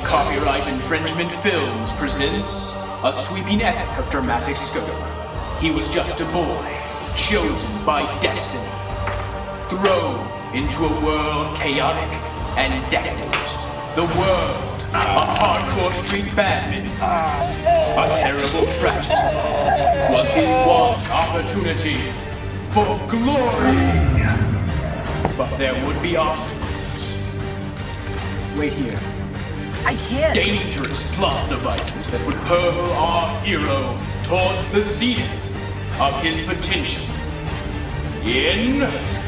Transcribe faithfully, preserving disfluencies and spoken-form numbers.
Copyright Infringement Films presents a sweeping epic of dramatic scope. He was just a boy, chosen by destiny, thrown into a world chaotic and decadent. The world, a hardcore street badman, a terrible tragedy, was his one opportunity for glory. But there would be obstacles. Wait here. I can't! Dangerous plot devices that would hurl our hero towards the zenith of his potential. In